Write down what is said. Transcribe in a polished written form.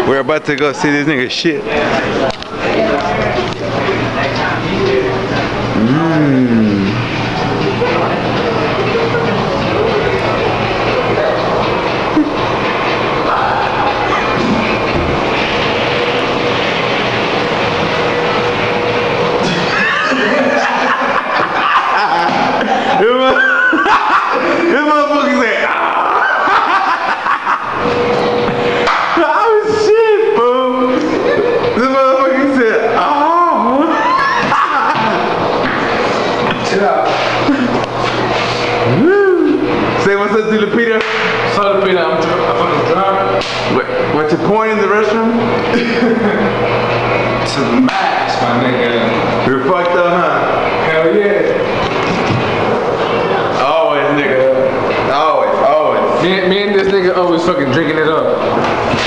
We're about to go see this nigga shit. This motherfucker said, oh shit, fool. This motherfucker said, oh. Chill out. Say what's up to Lupita. So Lupita, I'm fucking drunk. What you pouring in the restroom? To the max, my nigga. You're fucked up, huh? Hell yeah. Always, nigga. Always. Me and this nigga always fucking drinking it up.